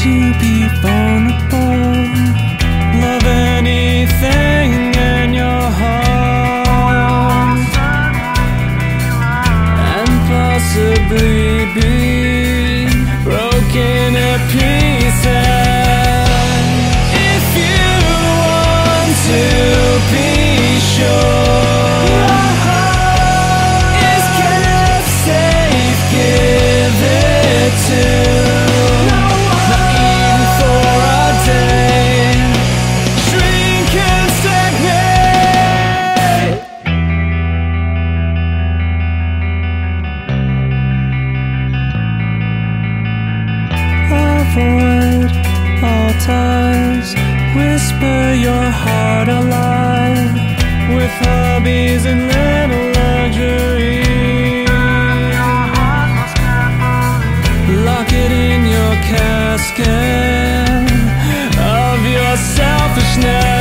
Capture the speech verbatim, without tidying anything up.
to be vulnerable. Love anything in your heart, and possibly be broken to pieces. If you want to be sure your heart is kept safe, give it to no one, not even for a day. Shrink and stagnate. Avoid all ties, whisper your heart alive with hobbies and little luxuries. Lock it in your casket of your selfishness.